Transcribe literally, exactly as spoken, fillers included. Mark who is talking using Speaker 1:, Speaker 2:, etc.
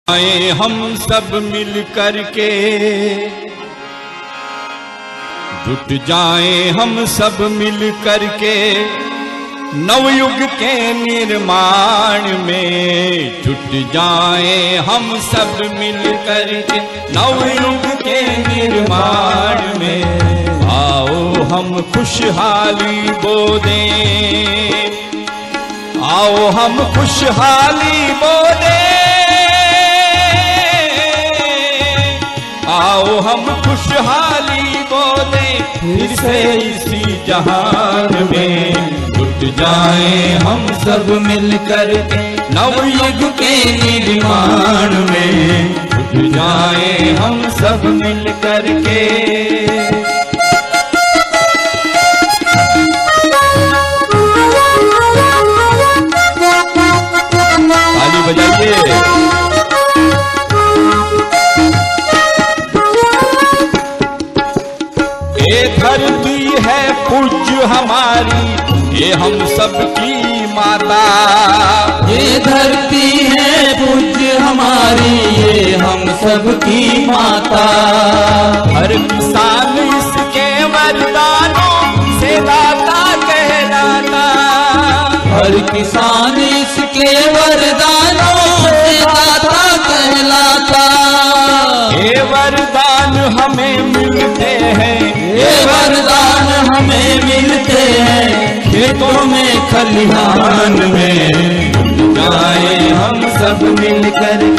Speaker 1: आए हम सब मिल करके, जुट जाए हम सब मिल करके, नवयुग के निर्माण में। जुट जाए हम सब मिल करके, नवयुग के निर्माण में। आओ हम खुशहाली बो दें, आओ हम खुशहाली बो दें, आओ हम खुशहाली बो दें फिर से इसी जहान में। जुट जाए हम सब मिल कर के, नवयुग के निर्माण में। जुट जाए हम सब मिल कर के। ताली बजाइए। ये धरती है पूज्य हमारी, ये हम सबकी माता।
Speaker 2: ये धरती है पूज्य हमारी, ये हम सबकी माता।
Speaker 1: हर किसान इसके वरदानों से दाता कहलाता।
Speaker 2: हर किसान इसके वरदानों से दाता कहलाता।
Speaker 1: ये वरदान हमें मिलते हैं,
Speaker 2: ये वरदान हमें मिलते हैं खेतों में खलिहान में।
Speaker 1: जाए हम सब मिल कर